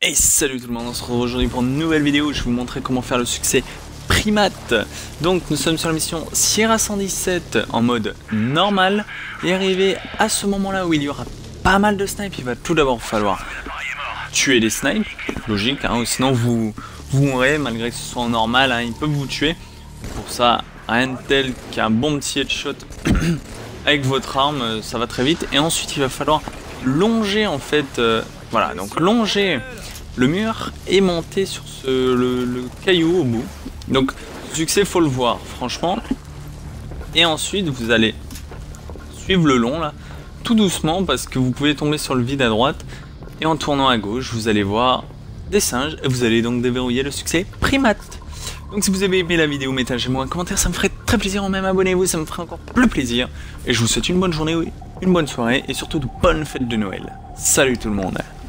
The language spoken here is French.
Et salut tout le monde, on se retrouve aujourd'hui pour une nouvelle vidéo où je vais vous montrer comment faire le succès primate. Donc nous sommes sur la mission Sierra 117 en mode normal et arrivé à ce moment là où il y aura pas mal de snipes, il va tout d'abord falloir tuer les snipes, logique, hein, sinon vous mourrez malgré que ce soit en normal, hein, ils peuvent vous tuer. Pour ça, rien de tel qu'un bon petit headshot avec votre arme, ça va très vite. Et ensuite il va falloir longer en fait, voilà, donc longer le mur et monter sur le caillou au bout. Donc succès, faut le voir franchement. Et ensuite vous allez suivre le long là, tout doucement, parce que vous pouvez tomber sur le vide à droite. Et en tournant à gauche, vous allez voir des singes et vous allez donc déverrouiller le succès primate. Donc si vous avez aimé la vidéo, mettez un j'aime ou un commentaire, ça me ferait très plaisir. Ou même abonnez-vous, ça me ferait encore plus plaisir. Et je vous souhaite une bonne journée, une bonne soirée et surtout de bonnes fêtes de Noël. Salut tout le monde.